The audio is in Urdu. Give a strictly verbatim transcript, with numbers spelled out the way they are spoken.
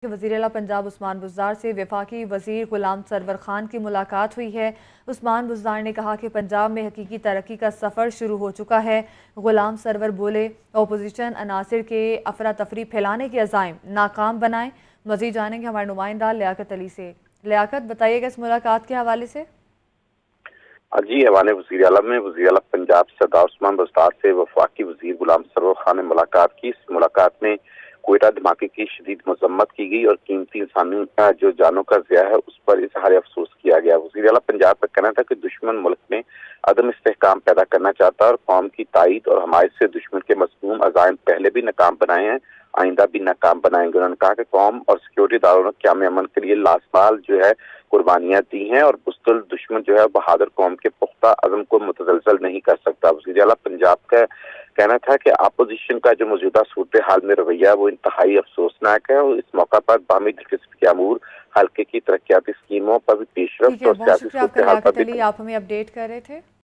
وزیر اعلیٰ پنجاب عثمان بزدار سے وفاقی وزیر غلام سرور خان کی ملاقات ہوئی ہے۔ عثمان بزدار نے کہا کہ پنجاب میں حقیقی ترقی کا سفر شروع ہو چکا ہے۔ غلام سرور بولے اپوزیشن عناصر کے افراتفری پھیلانے کے عزائم ناکام بنائیں۔ مزید جانیں گے ہمارے نمائندہ لیاقت علی سے۔ لیاقت، بتائیے گا اس ملاقات کے حوالے سے۔ جی، ایوان وزیر اعلیٰ میں وزیر اعلیٰ پنجاب سردار عثمان بزدار سے وفاقی وزیر غلام سرور خان نے ملاقات کی۔ اس ملاقات میں کوئٹہ دھماکے کی شدید مذمت کی گئی اور قیمتی انسانی جو جانوں کا ضیاع ہے اس پر اظہار افسوس کیا گیا۔ وزیر اعلیٰ پنجاب کا کہنا تھا کہ دشمن ملک میں عدم استحکام پیدا کرنا چاہتا ہے اور قوم کی تائید اور حمایت سے دشمن کے مذموم عزائم پہلے بھی ناکام بنائے ہیں، آئندہ بھی ناکام بنائیں گے۔ انہوں نے کہا کہ قوم اور سیکورٹی اداروں نے قیام امن کے لیے لاسمال جو ہے قربانیاں دی ہیں اور بزدل دشمن جو ہے بہادر قوم کے پختہ عزم کو متزلزل نہیں کر سکتا۔ وزیر اعلیٰ پنجاب کا کہنا تھا کہ اپوزیشن کا جو موجودہ صورتحال میں رویہ ہے وہ انتہائی افسوسناک ہے اور اس موقع پر باہمی دلچسپی کے امور، حلقے کی ترقیاتی اسکیموں پر بھی پیش رفت اور سیاسی صورتحال پر بھی آپ ہمیں اپڈیٹ کر رہے تھے۔